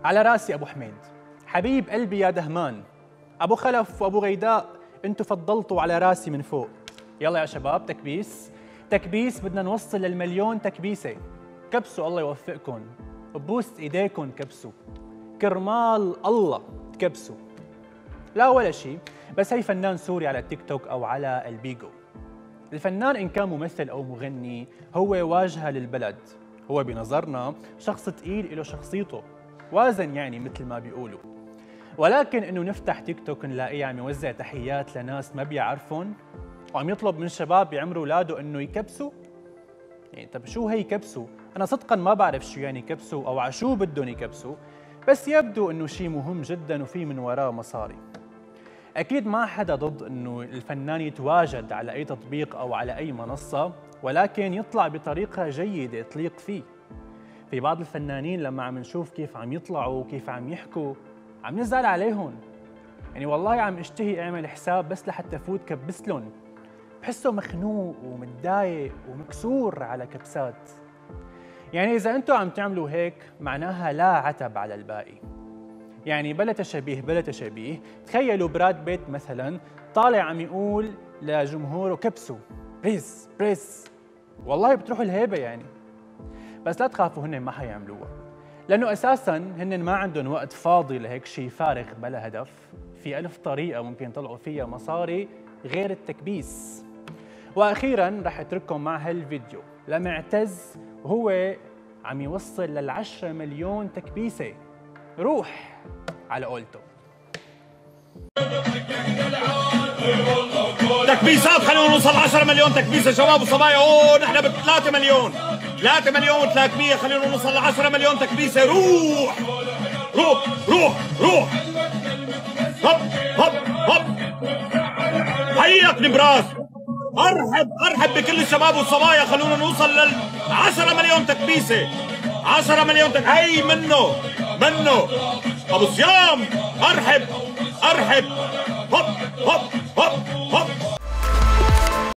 على راسي ابو حميد، حبيب قلبي يا دهمان، ابو خلف وابو غيداء، انتو فضلتوا على راسي من فوق. يلا يا شباب تكبيس تكبيس، بدنا نوصل للمليون تكبيسه. كبسوا الله يوفقكم، ببوس ايديكم كبسوا، كرمال الله تكبسوا. لا ولا شيء، بس هي فنان سوري على التيك توك او على البيجو. الفنان ان كان ممثل او مغني هو واجهه للبلد، هو بنظرنا شخص تقيل له شخصيته، وازن يعني مثل ما بيقولوا. ولكن انه نفتح تيك توك نلاقيه عم يوزع تحيات لناس ما بيعرفهم، وعم يطلب من شباب بيعمروا اولاده انه يكبسوا. يعني طب شو هي كبسوا؟ انا صدقا ما بعرف شو يعني كبسوا او على شو بدهم يكبسوا، بس يبدو انه شيء مهم جدا وفي من وراه مصاري. اكيد ما حدا ضد انه الفنان يتواجد على اي تطبيق او على اي منصه، ولكن يطلع بطريقه جيده تليق فيه. في بعض الفنانين لما عم نشوف كيف عم يطلعوا وكيف عم يحكوا عم نزعل عليهم. يعني والله عم اشتهي اعمل حساب بس لحتى فوت كبس لهم، بحسه مخنوق ومتضايق ومكسور على كبسات. يعني اذا انتم عم تعملوا هيك معناها لا عتب على الباقي. يعني بلا تشبيه بلا تشبيه، تخيلوا براد بيت مثلا طالع عم يقول لجمهوره كبسوا بريس بريس، والله بتروح الهيبه يعني. بس لا تخافوا، هن ما حيعملوها، لانه اساسا هن ما عندهم وقت فاضي لهيك شيء فارغ بلا هدف. في ألف طريقه ممكن يطلعوا فيها مصاري غير التكبيس. واخيرا رح اترككم مع هالفيديو لمعتز وهو عم يوصل لل10 مليون تكبيسه. روح على قولته. تكبيسات، خلينا نوصل 10 مليون تكبيسه شباب وصبايا. اوه نحن ب 3 مليون، 3 مليون و300، خلينا نوصل ل 10 مليون تكبيسه. روح روح روح روح، هب هب هب. حياك نبراس، ارحب بكل الشباب والصبايا. خلونا نوصل لل 10 مليون تكبيسه. 10 مليون هي منه ابو صيام. ارحب هب هب هب هب.